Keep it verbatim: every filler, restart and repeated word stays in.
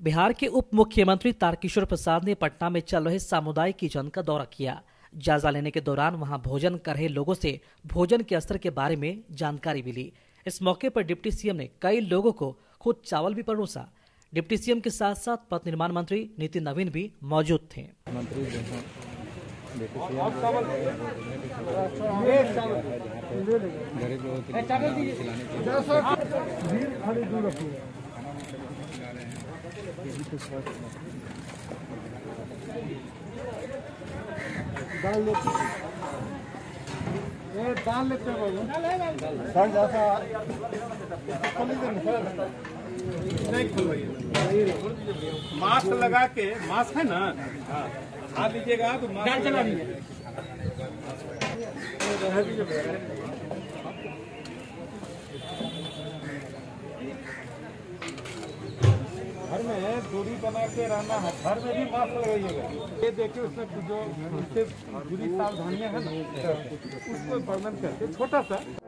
बिहार के उप मुख्यमंत्री तारकिशोर प्रसाद ने पटना में चल रहे सामुदायिक किचन का दौरा किया। जायजा लेने के दौरान वहां भोजन कर रहे लोगों से भोजन के स्तर के बारे में जानकारी मिली। इस मौके पर डिप्टी सीएम ने कई लोगों को खुद चावल भी परोसा। डिप्टी सीएम के साथ साथ पथ निर्माण मंत्री नितिन नवीन भी मौजूद थे। दाल लेते ये दाल लेते हैं सर जैसा नहीं खुलवाइए। मास्क लगा के, मास्क है ना, खा लीजिएगा तो मास्क चला लीजिए। घर में दूरी बना के रहना है, घर में भी मास्क लगाइएगा। ये देखिए उसमें जो उससे बुरी सावधानियां है ना, उसको वर्णन करके छोटा सा